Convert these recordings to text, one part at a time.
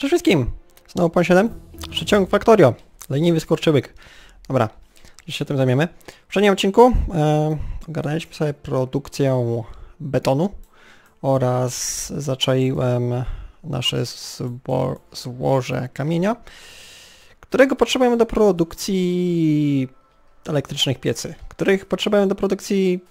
Cześć wszystkim! Znowu pan 7. Przeciąg Factorio. Leniwy skurczybyk. Dobra, dziś się tym zajmiemy. W poprzednim odcinku ogarnęliśmy sobie produkcję betonu oraz zaczaiłem nasze złoże kamienia, którego potrzebujemy do produkcji elektrycznych piecy, których potrzebujemy do produkcji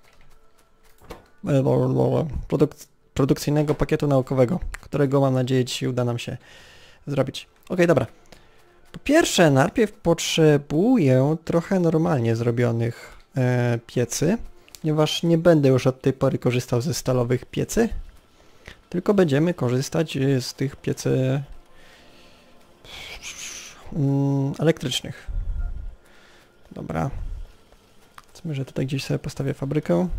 produkcyjnego pakietu naukowego, którego mam nadzieję dzisiaj uda nam się zrobić. Ok, dobra. Po pierwsze, najpierw potrzebuję trochę normalnie zrobionych piecy, ponieważ nie będę już od tej pory korzystał ze stalowych piecy, tylko będziemy korzystać z tych piecy elektrycznych. Dobra. Powiedzmy, że tutaj gdzieś sobie postawię fabrykę.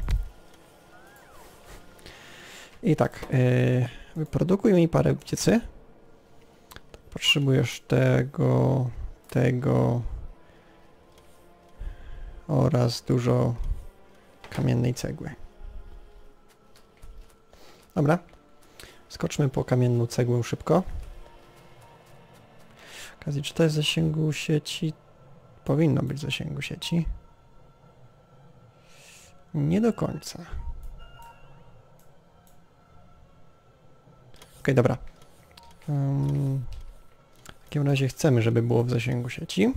I tak, wyprodukuj mi parę piecy. Potrzebujesz tego oraz dużo kamiennej cegły. Dobra, skoczmy po kamienną cegłę szybko. W okazji, czy to jest w zasięgu sieci? Powinno być w zasięgu sieci. Nie do końca. Ok, dobra. W takim razie chcemy, żeby było w zasięgu sieci.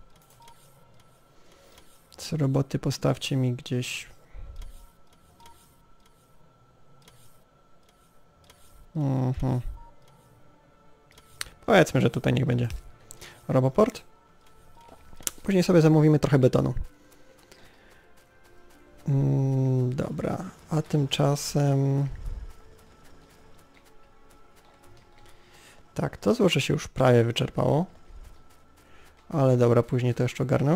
Z roboty postawcie mi gdzieś... Powiedzmy, że tutaj niech będzie roboport. Później sobie zamówimy trochę betonu. Dobra, a tymczasem... Tak, to złoże się już prawie wyczerpało. Ale dobra, później to jeszcze ogarnę.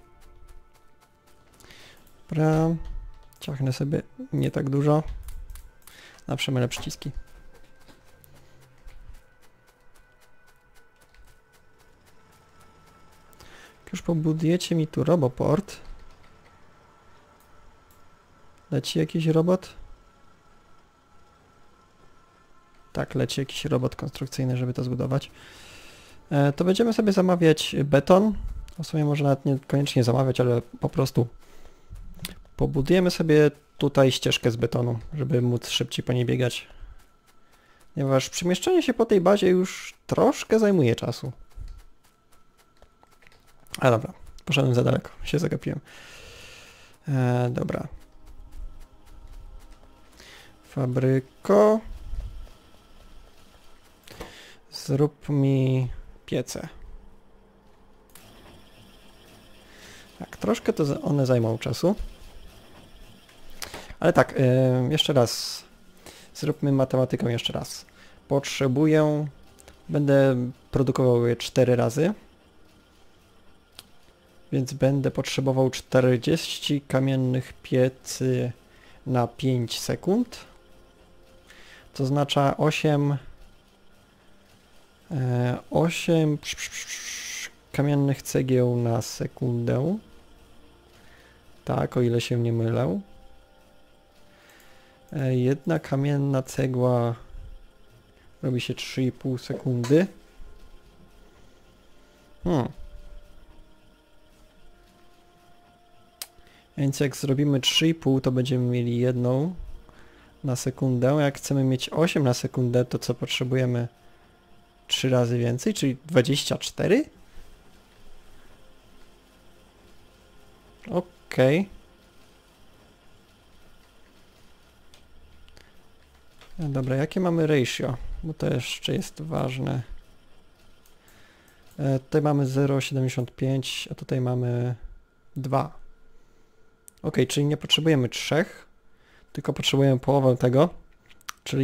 Dobra, ciachnę sobie nie tak dużo. Na przemylę przyciski. Jak już pobudujecie mi tu roboport. Leci jakiś robot? Tak, leci jakiś robot konstrukcyjny, żeby to zbudować. To będziemy sobie zamawiać beton. W sumie może nawet nie koniecznie zamawiać, ale po prostu pobudujemy sobie tutaj ścieżkę z betonu, żeby móc szybciej po niej biegać. Ponieważ przemieszczenie się po tej bazie już troszkę zajmuje czasu. A dobra, poszedłem za daleko, się zagapiłem. Dobra. Fabryko. Zrób mi piece. Tak, troszkę to one zajmą czasu. Ale tak, jeszcze raz. Zróbmy matematykę jeszcze raz. Potrzebuję... Będę produkował je 4 razy. Więc będę potrzebował 40 kamiennych piecy na 5 sekund. To oznacza 8 kamiennych cegieł na sekundę. Tak, o ile się nie mylę. Jedna kamienna cegła robi się 3,5 sekundy. Więc jak zrobimy 3,5, to będziemy mieli jedną na sekundę. Jak chcemy mieć 8 na sekundę, to co potrzebujemy? 3 razy więcej, czyli 24? Okej. Dobra, jakie mamy ratio? Bo to jeszcze jest ważne. Tutaj mamy 0,75, a tutaj mamy 2. Ok, czyli nie potrzebujemy 3, tylko potrzebujemy połowę tego, czyli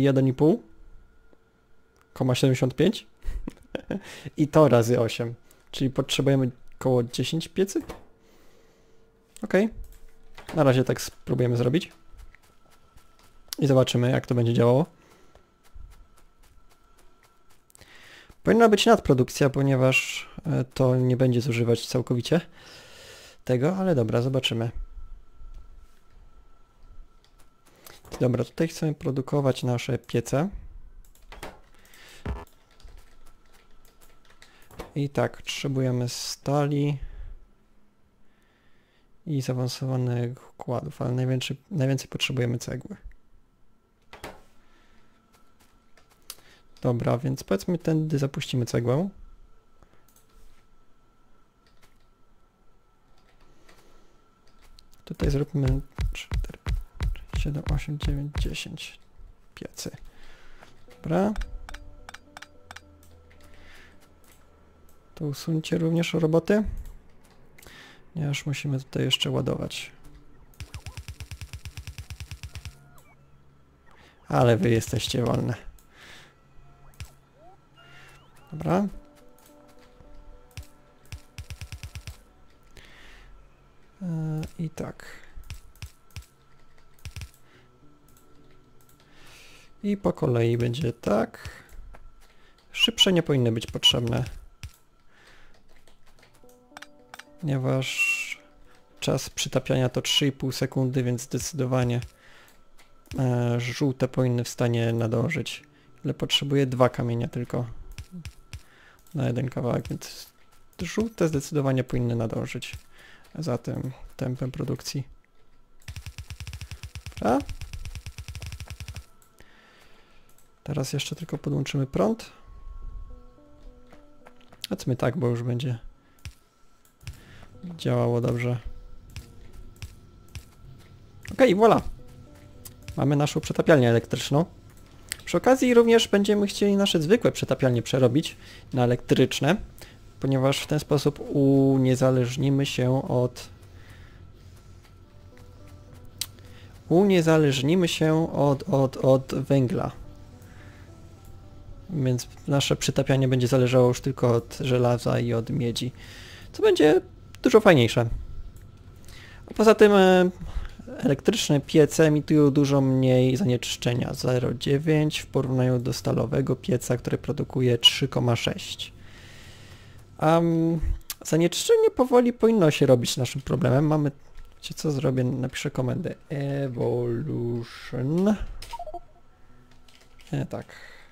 1,5,75 i to razy 8, czyli potrzebujemy około 10 piecy. Ok, na razie tak spróbujemy zrobić i zobaczymy, jak to będzie działało. Powinna być nadprodukcja, ponieważ to nie będzie zużywać całkowicie tego, ale dobra, zobaczymy. Dobra, tutaj chcemy produkować nasze piece. I tak, potrzebujemy stali i zaawansowanych układów, ale najwięcej potrzebujemy cegły. Dobra, więc powiedzmy tędy zapuścimy cegłę. Tutaj zróbmy 4, 7, 8, 9, 10 piecy. Dobra. To usuńcie również roboty. Ponieważ musimy tutaj jeszcze ładować. Ale wy jesteście wolne. Dobra. I tak. I po kolei będzie tak. Szybsze nie powinny być potrzebne. Ponieważ czas przytapiania to 3,5 sekundy, więc zdecydowanie żółte powinny w stanie nadążyć. Ale potrzebuję 2 kamienia tylko na jeden kawałek, więc żółte zdecydowanie powinny nadążyć za tym tempem produkcji. Dobra. Teraz jeszcze tylko podłączymy prąd. Zobaczmy tak, bo już będzie działało dobrze. Ok, voilà. Mamy naszą przetapialnię elektryczną. Przy okazji również będziemy chcieli nasze zwykłe przetapialnie przerobić na elektryczne, ponieważ w ten sposób uniezależnimy się od węgla. Więc nasze przytapianie będzie zależało już tylko od żelaza i od miedzi, co będzie dużo fajniejsze. A poza tym elektryczne piece emitują dużo mniej zanieczyszczenia, 0,9 w porównaniu do stalowego pieca, który produkuje 3,6. Zanieczyszczenie powoli powinno się robić naszym problemem. Mamy, wiecie co zrobię? Napiszę komendę evolution. Tak.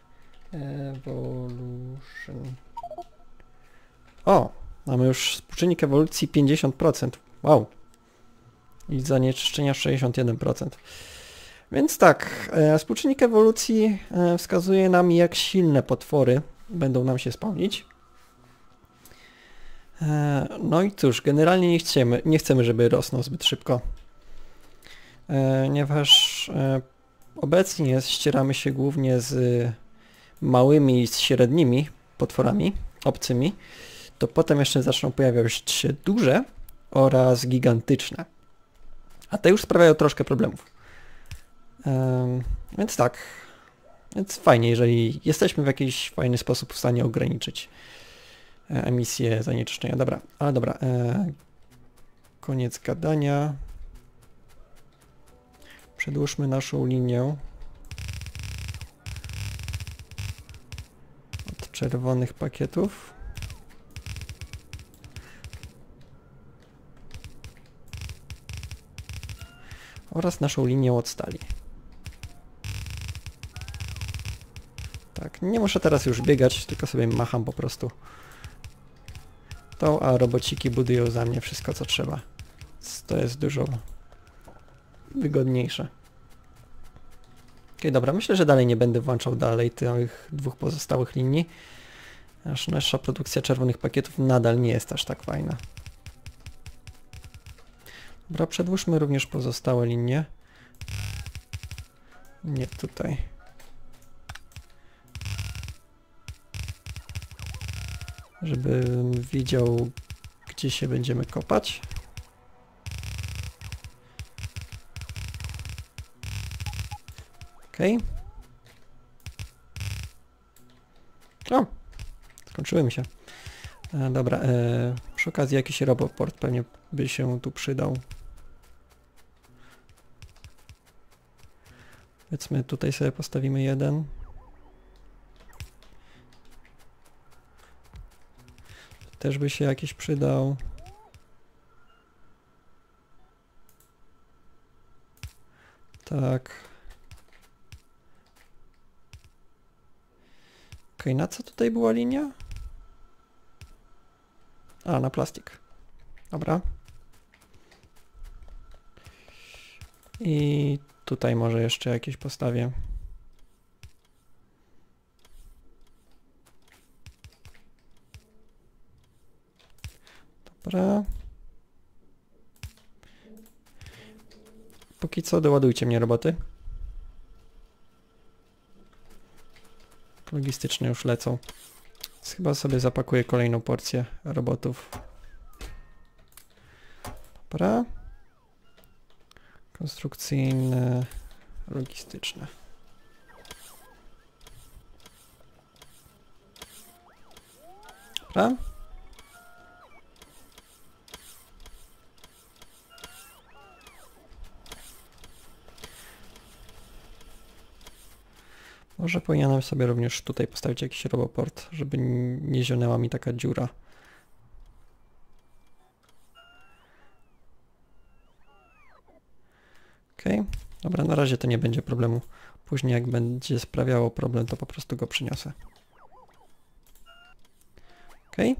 Evolution. O! Mamy już współczynnik ewolucji 50%. Wow! I zanieczyszczenia 61%. Więc tak, współczynnik ewolucji wskazuje nam, jak silne potwory będą nam się spawnić. No i cóż, generalnie nie chcemy, żeby rosnął zbyt szybko. Ponieważ obecnie ścieramy się głównie z małymi i z średnimi potworami obcymi, to potem jeszcze zaczną pojawiać się duże oraz gigantyczne. A te już sprawiają troszkę problemów. Więc tak. Więc fajnie, jeżeli jesteśmy w jakiś fajny sposób w stanie ograniczyć emisję zanieczyszczenia. Dobra, ale dobra. Koniec gadania. Przedłużmy naszą linię od czerwonych pakietów. Oraz naszą linię od stali. Tak, nie muszę teraz już biegać, tylko sobie macham po prostu tą, a robociki budują za mnie wszystko, co trzeba. To jest dużo wygodniejsze. Ok, dobra, myślę, że dalej nie będę włączał dalej tych 2 pozostałych linii, aż nasza produkcja czerwonych pakietów nadal nie jest aż tak fajna. Dobra, przedłużmy również pozostałe linie. Nie tutaj. Żebym wiedział, gdzie się będziemy kopać. Ok. O! Skończyły mi się. Dobra, przy okazji jakiś roboport pewnie by się tu przydał. Powiedzmy, tutaj sobie postawimy jeden. Też by się jakiś przydał. Tak. Ok, na co tutaj była linia? A, na plastik. Dobra. I tutaj może jeszcze jakieś postawię. Dobra. Póki co doładujcie mnie roboty. Logistyczne już lecą. Więc chyba sobie zapakuję kolejną porcję robotów. Dobra. Konstrukcyjne, logistyczne. Dobra. Może powinienem sobie również tutaj postawić jakiś roboport, żeby nie zionęła mi taka dziura. Okej, dobra, na razie to nie będzie problemu. Później jak będzie sprawiało problem, to po prostu go przyniosę. Okej.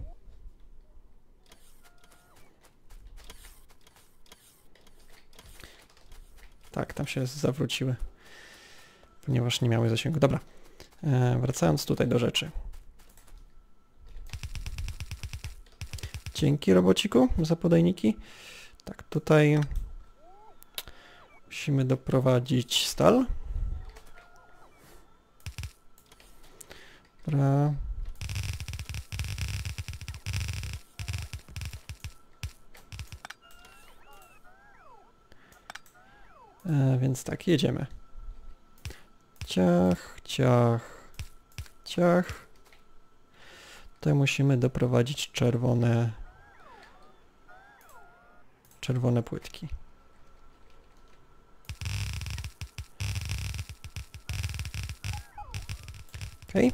Tak, tam się zawróciły, ponieważ nie miały zasięgu. Dobra, wracając tutaj do rzeczy. Dzięki robociku za podajniki. Tak, tutaj musimy doprowadzić stal. Dobra. Więc tak, jedziemy. Ciach, ciach, ciach. Tutaj musimy doprowadzić czerwone płytki. Ok.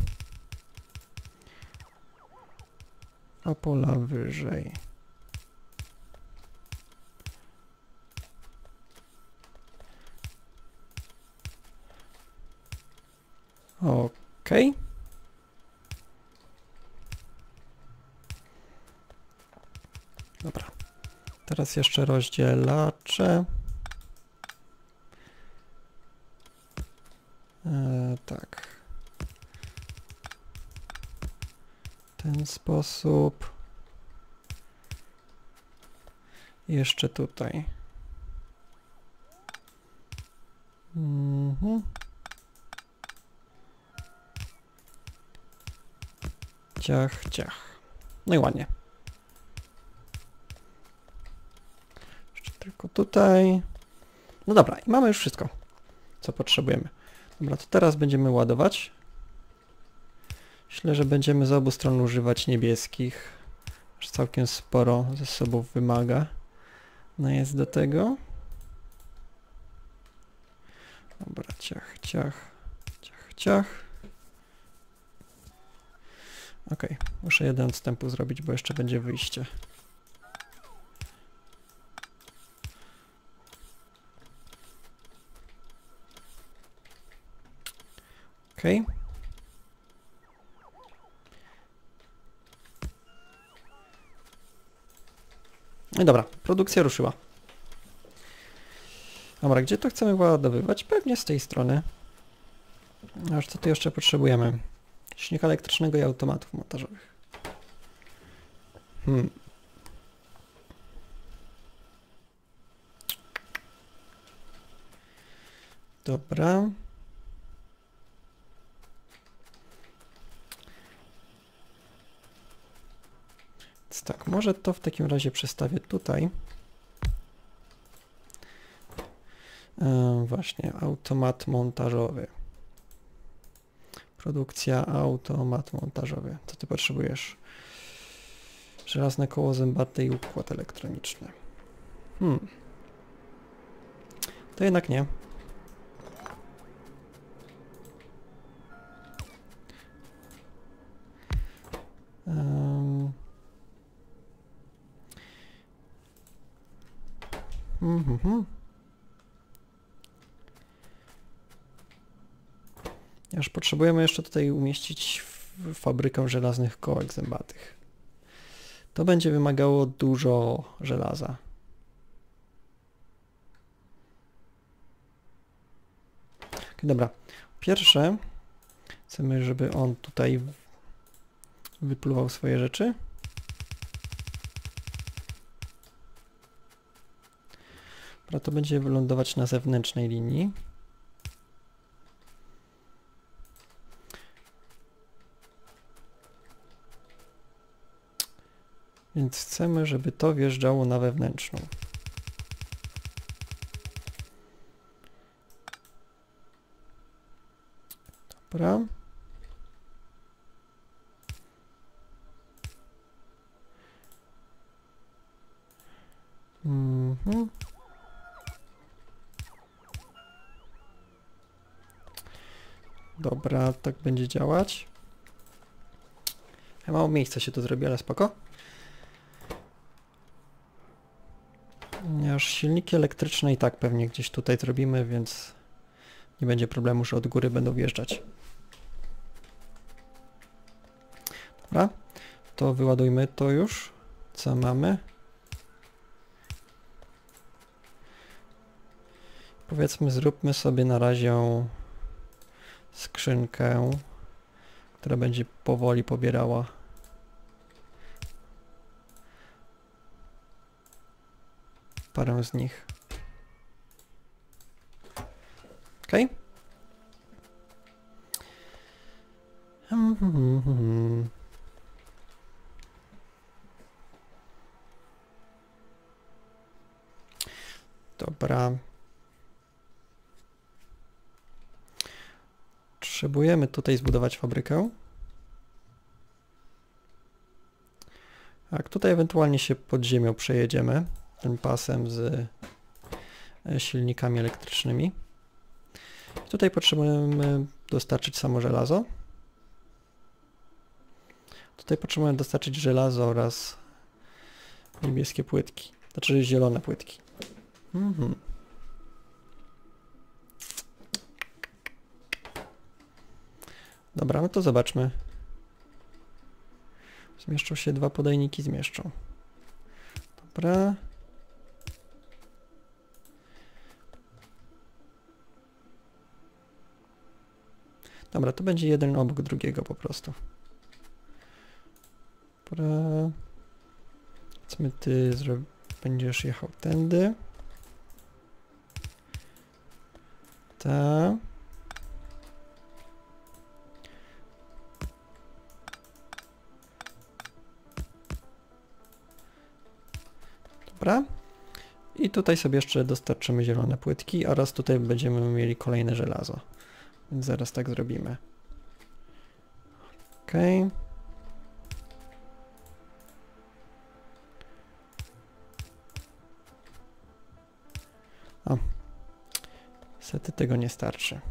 A pola wyżej. Ok. Dobra. Teraz jeszcze rozdzielacze. Tak. W ten sposób. I jeszcze tutaj. Ciach, ciach. No i ładnie. Jeszcze tylko tutaj. No dobra, i mamy już wszystko, co potrzebujemy. Dobra, to teraz będziemy ładować. Myślę, że będziemy z obu stron używać niebieskich. Aż całkiem sporo zasobów wymaga. No jest do tego. Dobra, ciach, ciach, ciach, ciach. Ok, muszę jeden odstępu zrobić, bo jeszcze będzie wyjście. Ok. No i dobra, produkcja ruszyła. Dobra, gdzie to chcemy ładowywać? Pewnie z tej strony. Aż co tu jeszcze potrzebujemy? Silnika elektrycznego i automatów montażowych. Dobra. Więc tak, może to w takim razie przestawię tutaj. Właśnie, automat montażowy. Produkcja, automat montażowy. Co ty potrzebujesz? Żelazne koło zębate i układ elektroniczny. To jednak nie. Aż potrzebujemy jeszcze tutaj umieścić fabrykę żelaznych kołek zębatych. To będzie wymagało dużo żelaza. Dobra, pierwsze chcemy, żeby on tutaj wypluwał swoje rzeczy. Dobra, to będzie wylądować na zewnętrznej linii. Więc chcemy, żeby to wjeżdżało na wewnętrzną. Dobra. Dobra, tak będzie działać. Mało miejsca się to zrobi, ale spoko. Ponieważ silniki elektryczne i tak pewnie gdzieś tutaj zrobimy, więc nie będzie problemu, że od góry będą wjeżdżać. Dobra, to wyładujmy to już, co mamy. Powiedzmy, zróbmy sobie na razie skrzynkę, która będzie powoli pobierała parę z nich. Ok? Dobra. Potrzebujemy tutaj zbudować fabrykę. Tak, tutaj ewentualnie się pod ziemią przejedziemy tym pasem z silnikami elektrycznymi. Tutaj potrzebujemy dostarczyć samo żelazo. Tutaj potrzebujemy dostarczyć żelazo oraz niebieskie płytki, znaczy zielone płytki. Dobra, no to zobaczmy. Zmieszczą się dwa podajniki, zmieszczą. Dobra. Dobra, to będzie jeden obok drugiego po prostu. Dobra. Powiedzmy, ty będziesz jechał tędy. Ta. Dobra. I tutaj sobie jeszcze dostarczymy zielone płytki oraz tutaj będziemy mieli kolejne żelazo. Więc zaraz tak zrobimy. Ok. O. Niestety tego nie starczy.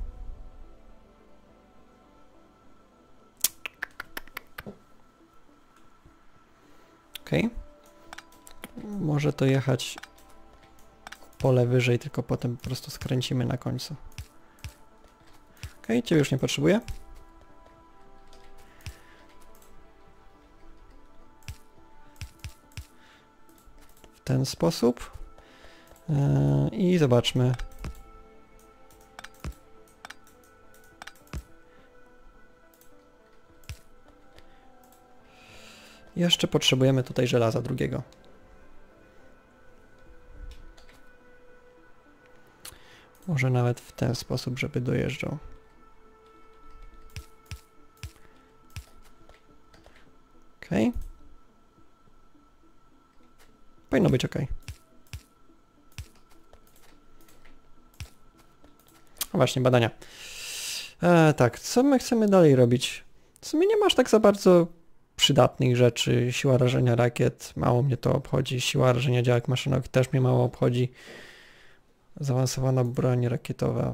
Ok. Może to jechać pole wyżej, tylko potem po prostu skręcimy na końcu. Ok, ciebie już nie potrzebuję. W ten sposób. I zobaczmy. Jeszcze potrzebujemy tutaj żelaza drugiego. Może nawet w ten sposób, żeby dojeżdżał. Ok. Powinno być ok. O właśnie, badania. Tak, co my chcemy dalej robić? W sumie nie masz tak za bardzo przydatnych rzeczy. Siła rażenia rakiet, mało mnie to obchodzi. Siła rażenia działek maszynowych też mnie mało obchodzi. Zaawansowana broń rakietowa.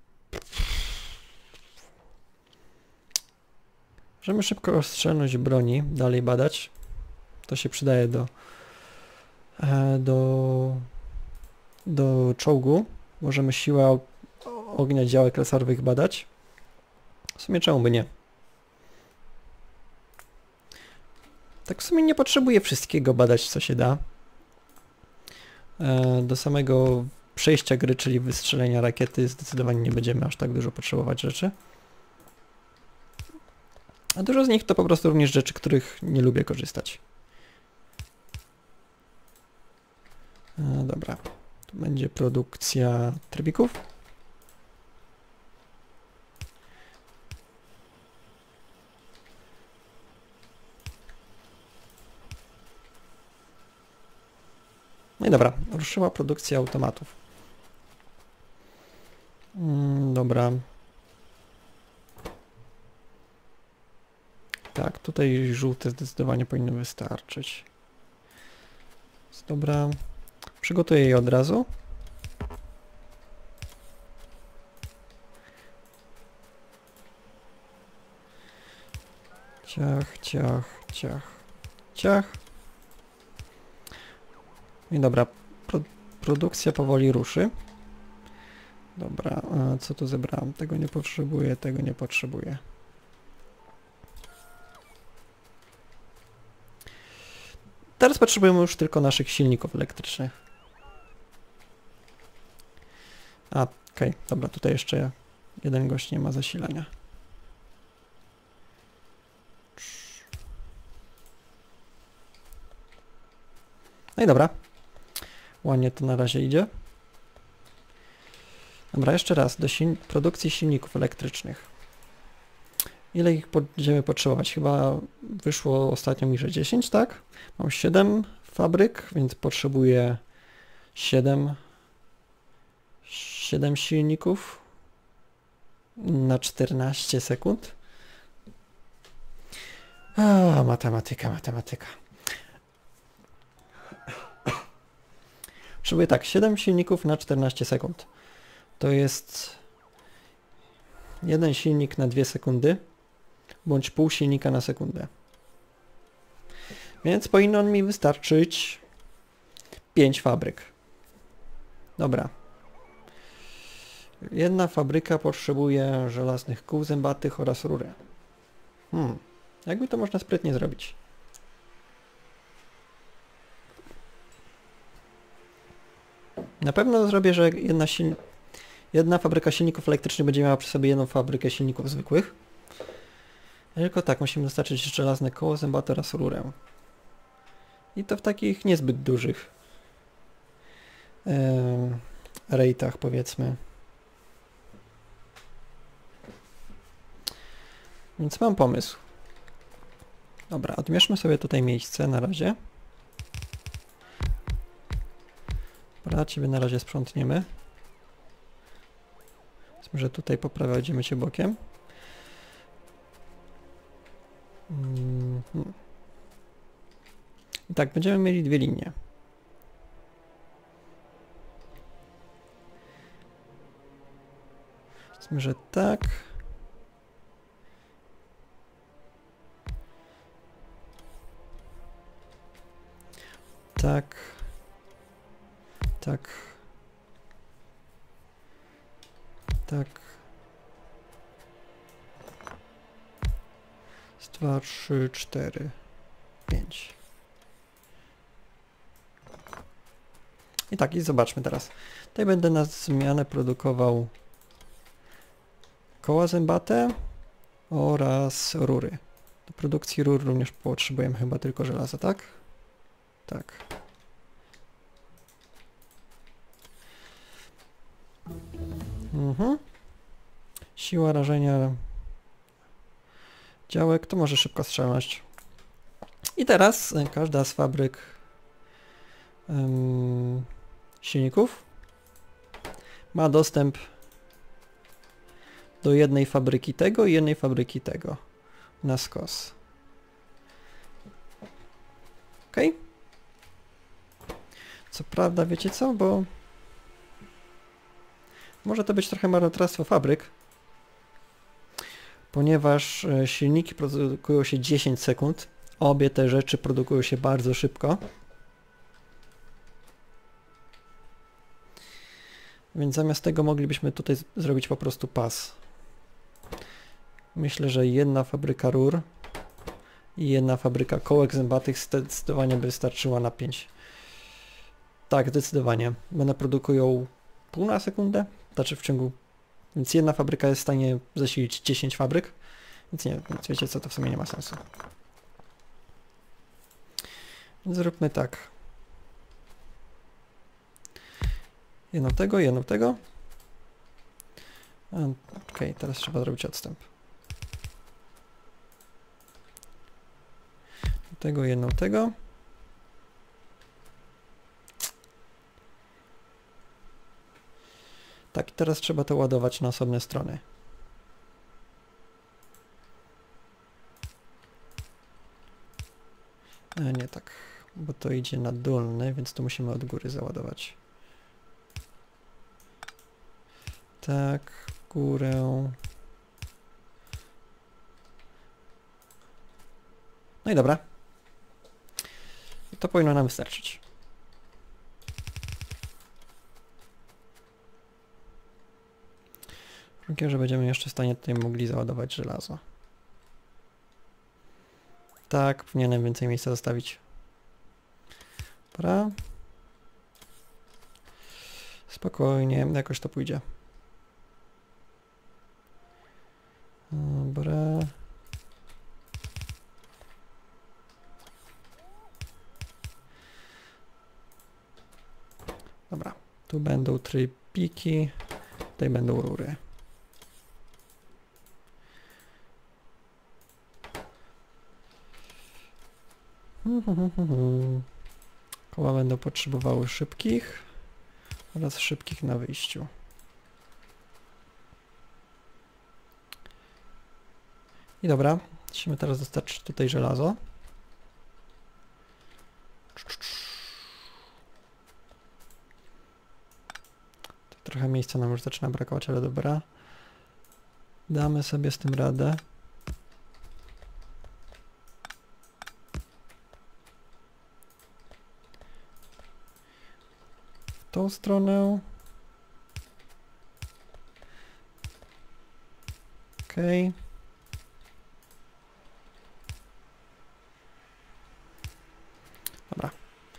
Możemy szybko ostrzelność broni dalej badać. To się przydaje do czołgu. Możemy siłę ognia działek laserowych badać. W sumie czemu by nie? Tak w sumie nie potrzebuję wszystkiego badać, co się da. Do samego przejścia gry, czyli wystrzelenia rakiety, zdecydowanie nie będziemy aż tak dużo potrzebować rzeczy. A dużo z nich to po prostu również rzeczy, których nie lubię korzystać. Dobra, tu będzie produkcja trybików. No i dobra, ruszyła produkcja automatów. Dobra. Tak, tutaj żółte zdecydowanie powinno wystarczyć. Dobra, przygotuję je od razu. Ciach, ciach, ciach, ciach. I dobra, produkcja powoli ruszy. Dobra, a co tu zebrałem? Tego nie potrzebuję, tego nie potrzebuję. Teraz potrzebujemy już tylko naszych silników elektrycznych. Okej, dobra, tutaj jeszcze jeden gość nie ma zasilania. No i dobra. Ładnie to na razie idzie. Dobra, jeszcze raz, do produkcji silników elektrycznych. Ile ich będziemy potrzebować? Chyba wyszło ostatnio mi, że 10, tak? Mam 7 fabryk, więc potrzebuję 7 silników na 14 sekund. Matematyka, matematyka. Potrzebuję tak, 7 silników na 14 sekund. To jest jeden silnik na 2 sekundy, bądź pół silnika na sekundę. Więc powinno mi wystarczyć 5 fabryk. Dobra. Jedna fabryka potrzebuje żelaznych kół zębatych oraz rury. Jakby to można sprytnie zrobić? Na pewno zrobię, że jedna fabryka silników elektrycznych będzie miała przy sobie jedną fabrykę silników zwykłych. Tylko tak, musimy dostarczyć żelazne koło zębate oraz rurę. I to w takich niezbyt dużych rejtach, powiedzmy. Więc mam pomysł. Dobra, odmierzmy sobie tutaj miejsce na razie. Dobra, ciebie na razie sprzątniemy. Powiedzmy, że tutaj poprowadzimy cię bokiem. I tak, będziemy mieli dwie linie. Powiedzmy, że tak. Tak. Tak. Tak. 2, 3, 4, 5. I tak, i zobaczmy teraz. Tutaj będę na zmianę produkował koła zębate oraz rury. Do produkcji rur również potrzebujemy chyba tylko żelaza, tak? Tak. Siła rażenia działek to może szybko strzelność. I teraz każda z fabryk silników ma dostęp do jednej fabryki tego i jednej fabryki tego na skos. Ok? Co prawda, wiecie co, bo może to być trochę marnotrawstwo fabryk, ponieważ silniki produkują się 10 sekund. Obie te rzeczy produkują się bardzo szybko. Więc zamiast tego moglibyśmy tutaj zrobić po prostu pas. Myślę, że jedna fabryka rur i jedna fabryka kołek zębatych zdecydowanie by wystarczyła na 5. Tak, zdecydowanie. One produkują pół na sekundę, znaczy w ciągu... Więc jedna fabryka jest w stanie zasilić 10 fabryk, więc nie, więc wiecie co, to w sumie nie ma sensu. Więc zróbmy tak. Jedno tego. Okej, teraz trzeba zrobić odstęp. Jedno tego. Tak, i teraz trzeba to ładować na osobne strony. Nie tak, bo to idzie na dolny, więc to musimy od góry załadować. Tak, w górę. No i dobra. To powinno nam wystarczyć. Warunkiem, że będziemy jeszcze w stanie tutaj mogli załadować żelazo. Tak, powinienem więcej miejsca zostawić. Dobra. Spokojnie, jakoś to pójdzie. Dobra. Dobra, tu będą trybiki, tutaj będą rury. Koła będą potrzebowały szybkich oraz szybkich na wyjściu. I dobra, musimy teraz dostarczyć tutaj żelazo. Trochę miejsca nam już zaczyna brakować, ale dobra. Damy sobie z tym radę. W tą stronę. Okej. Dobra.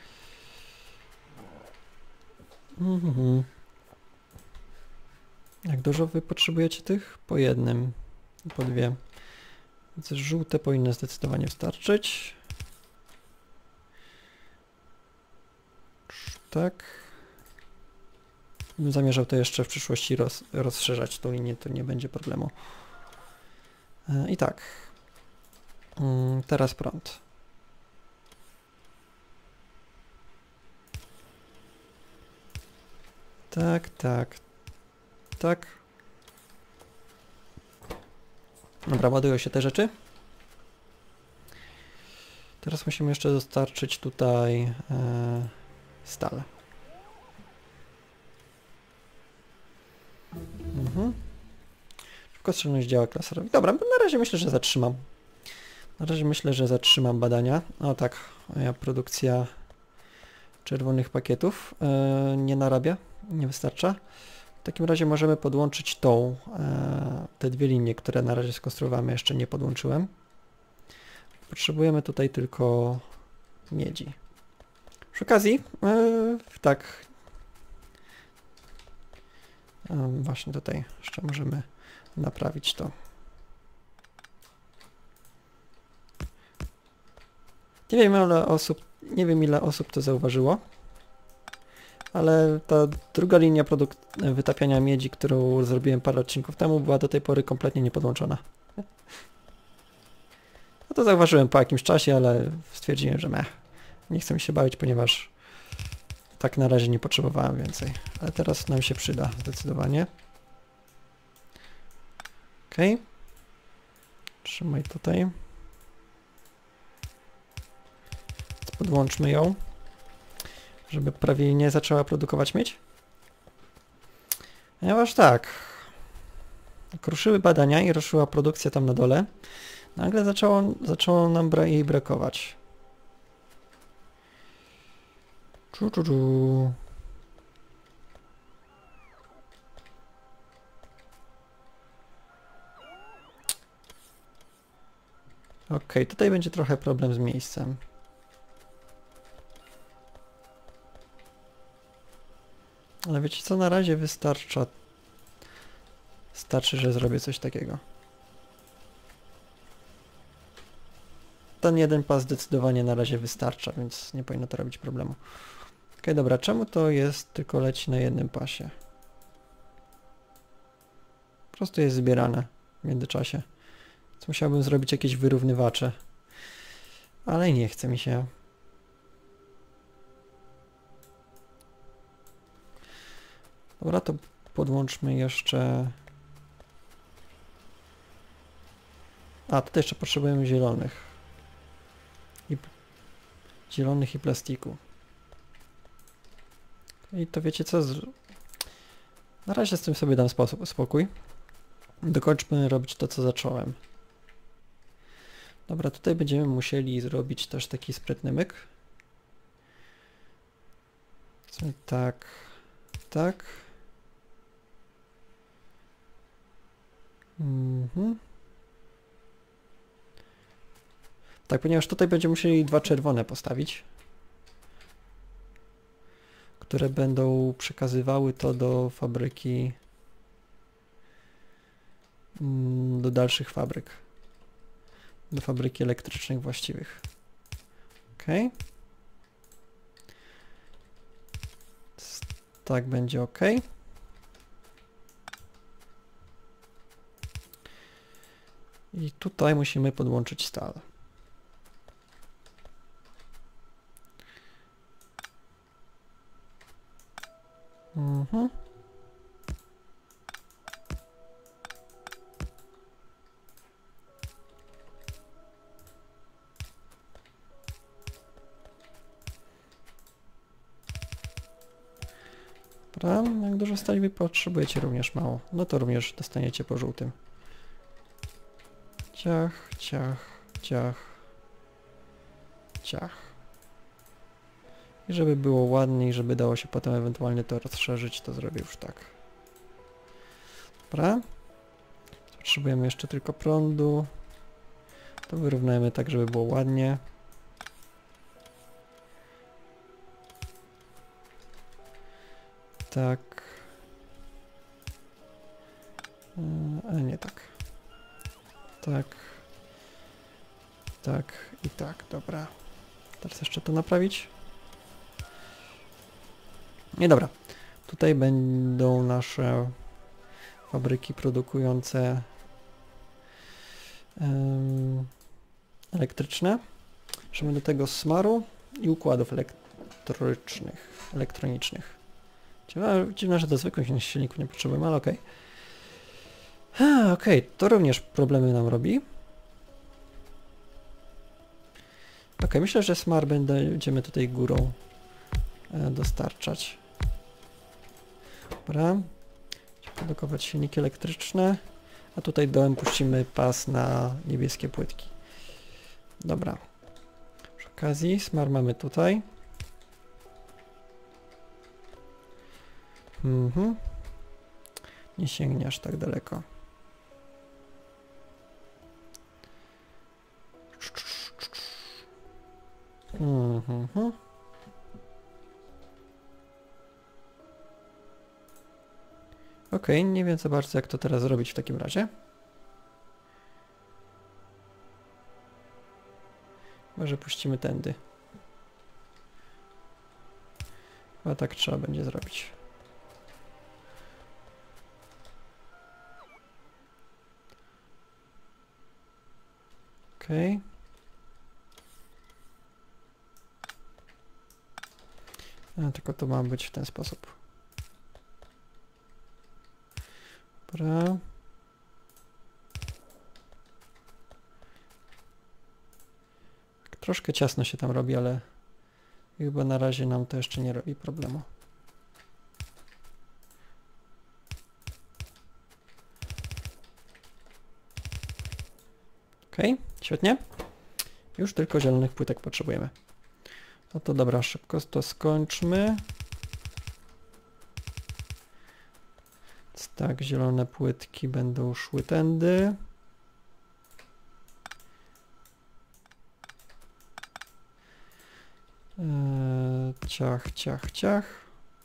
Jak dużo wy potrzebujecie tych? Po jednym, po dwie. Więc żółte powinny zdecydowanie wystarczyć. Tak. Bym zamierzał to jeszcze w przyszłości rozszerzać tą linię, to nie będzie problemu. I tak. Teraz prąd. Tak, tak. Tak. Dobra, ładują się te rzeczy. Teraz musimy jeszcze dostarczyć tutaj stal. Szybkostrzelność działa klaserowi. Dobra, na razie myślę, że zatrzymam. Na razie myślę, że zatrzymam badania. O tak, moja produkcja czerwonych pakietów nie narabia, nie wystarcza. W takim razie możemy podłączyć te dwie linie, które na razie skonstruowałem, jeszcze nie podłączyłem. Potrzebujemy tutaj tylko miedzi. Przy okazji, tak, właśnie tutaj jeszcze możemy naprawić to. Nie wiem ile osób to zauważyło, ale ta druga linia wytapiania miedzi, którą zrobiłem parę odcinków temu, była do tej pory kompletnie niepodłączona. No to zauważyłem po jakimś czasie, ale stwierdziłem, że nie chcę mi się bawić, ponieważ tak na razie nie potrzebowałem więcej. Ale teraz nam się przyda zdecydowanie. Ok. Trzymaj tutaj. Podłączmy ją, żeby prawie nie zaczęła produkować miedź. Ponieważ tak, jak ruszyły badania i ruszyła produkcja tam na dole, nagle zaczęło nam jej brakować. Ok, tutaj będzie trochę problem z miejscem. Ale wiecie co, na razie wystarcza. Starczy, że zrobię coś takiego. Ten jeden pas zdecydowanie na razie wystarcza, więc nie powinno to robić problemu. Ok, dobra, czemu to jest tylko leci na jednym pasie? Po prostu jest zbierane w międzyczasie. Więc musiałbym zrobić jakieś wyrównywacze. Ale nie chce mi się. Dobra, to podłączmy jeszcze... A, tutaj jeszcze potrzebujemy zielonych. Zielonych i plastiku. I to wiecie co? Na razie z tym sobie dam spokój. Dokończmy robić to, co zacząłem. Dobra, tutaj będziemy musieli zrobić też taki sprytny myk. Tak, tak. Tak, ponieważ tutaj będziemy musieli 2 czerwone postawić, które będą przekazywały to do fabryki, do dalszych fabryk, do fabryki elektrycznych właściwych. Ok. Tak będzie ok. I tutaj musimy podłączyć stal. Dobra, jak dużo stali wy potrzebujecie również mało. No to również dostaniecie po żółtym. Ciach, ciach, ciach, ciach. I żeby było ładniej, żeby dało się potem ewentualnie to rozszerzyć, to zrobię już tak. Dobra. Potrzebujemy jeszcze tylko prądu. To wyrównajmy tak, żeby było ładnie. Tak. Nie tak. Tak. Tak i tak, dobra. Teraz jeszcze to naprawić. Nie, dobra. Tutaj będą nasze fabryki produkujące elektryczne. Możemy do tego smaru i układów elektronicznych. Dziwne, że do zwykłych silników nie potrzebujemy, ale okej. Okej, to również problemy nam robi. Okej, myślę, że smar będziemy tutaj górą dostarczać. Dobra. Produkować silniki elektryczne, a tutaj dołem puścimy pas na niebieskie płytki. Dobra. Przy okazji smar mamy tutaj. Nie sięgnie aż tak daleko. Okej, nie wiem za bardzo jak to teraz zrobić w takim razie. Może puścimy tędy. Chyba tak trzeba będzie zrobić. Okej. Tylko to ma być w ten sposób. Dobra. Troszkę ciasno się tam robi, ale chyba na razie nam to jeszcze nie robi problemu. Ok, świetnie. Już tylko zielonych płytek potrzebujemy. No to dobra, szybko to skończmy. Więc tak, zielone płytki będą szły tędy. Ciach, ciach, ciach.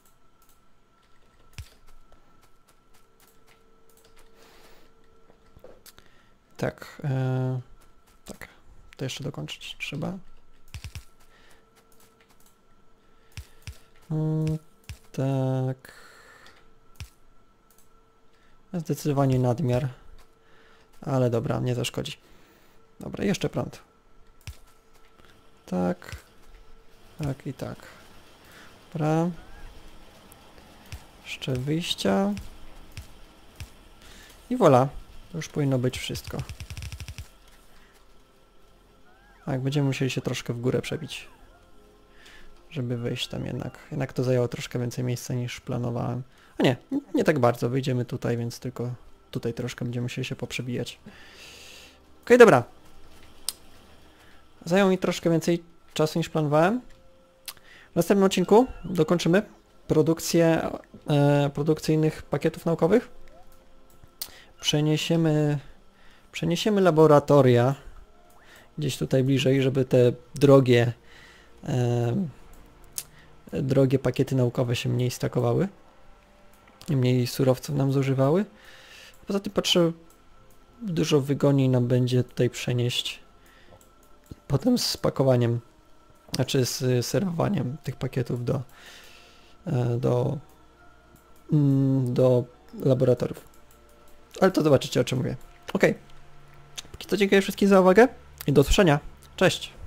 Tak, tak, to jeszcze dokończyć trzeba. Tak. Zdecydowanie nadmiar. Ale dobra, nie zaszkodzi. Dobra, jeszcze prąd. Tak. Tak i tak. Dobra. Jeszcze wyjścia. I voilà. To już powinno być wszystko. Tak, będziemy musieli się troszkę w górę przebić. Żeby wejść tam jednak. Jednak to zajęło troszkę więcej miejsca niż planowałem. A nie, nie tak bardzo. Wyjdziemy tutaj, więc tylko tutaj troszkę będziemy musieli się poprzebijać. Okej, dobra. Zajęło mi troszkę więcej czasu niż planowałem. W następnym odcinku dokończymy produkcję produkcyjnych pakietów naukowych. Przeniesiemy laboratoria gdzieś tutaj bliżej, żeby te drogie pakiety naukowe się mniej stakowały i mniej surowców nam zużywały. Poza tym patrzę, dużo wygodniej nam będzie tutaj przenieść potem z pakowaniem, znaczy z serwowaniem tych pakietów do laboratoriów. Ale to zobaczycie, o czym mówię. Ok. Póki co dziękuję wszystkim za uwagę i do usłyszenia. Cześć!